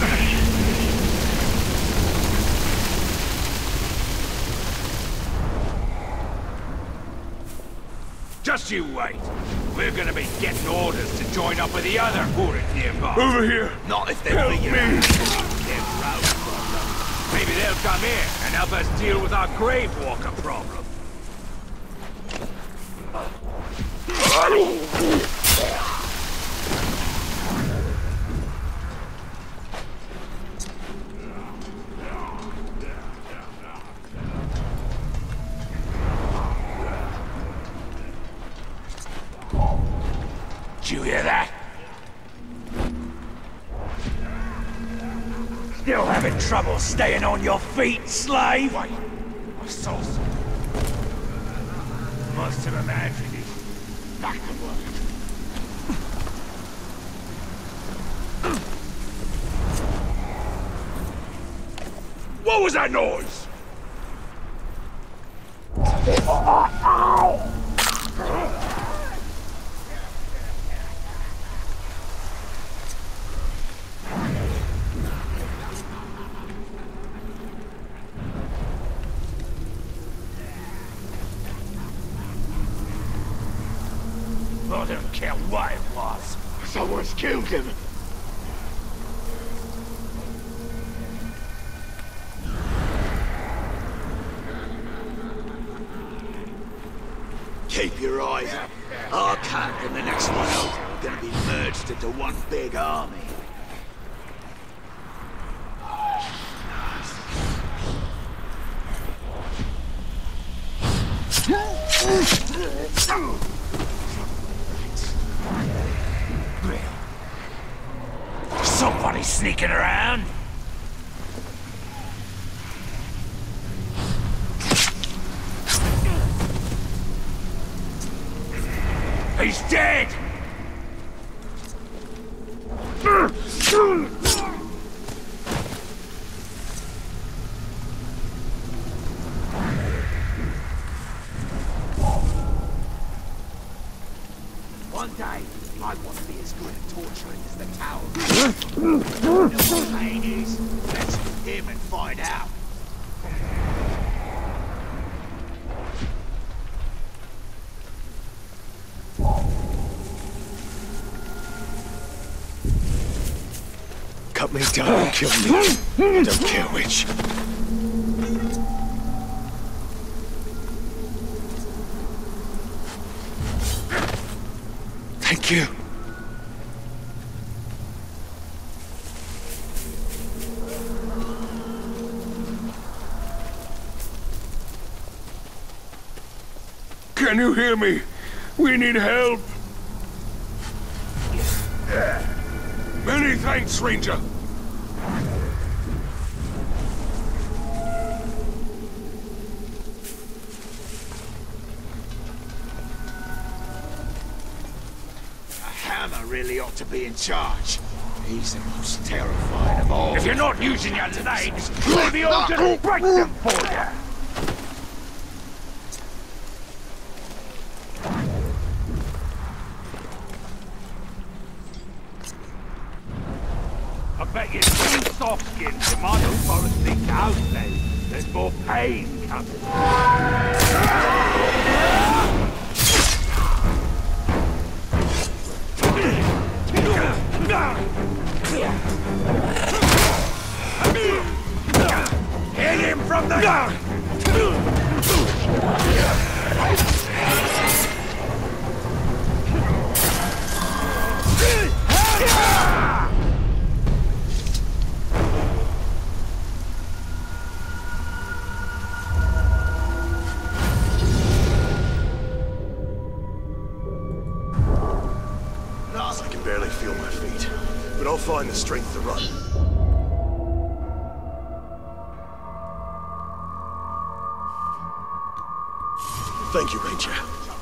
Just you wait. We're gonna be getting orders to join up with the other Orcs nearby. Over here! Not if they're Help figuring me. out their road problem. Maybe they'll come here and help us deal with our grave walker problem. Did you hear that? Still having trouble staying on your feet, slave? Wait, I saw something. Must have imagined it. Back to work. What was that noise? I don't care what it was. Someone's killed him. Keep your eyes up. Our camp and the next one over are gonna be merged into one big army. Somebody sneaking around? He's dead! One day, I want to be as good at torturing as the tower. What the pain is, let's him and find out. Cut me down or kill me. I don't care which. Thank you. Can you hear me? We need help. Many thanks, Ranger. Hammer really ought to be in charge. He's the most terrifying of all. If you're not using your legs, maybe I'll just break them for you. I bet you two soft skins you might have got to sneak out then. There's more pain coming. Hit him from the gun! I can barely feel my feet, but I'll find the strength to run. Thank you, Ranger.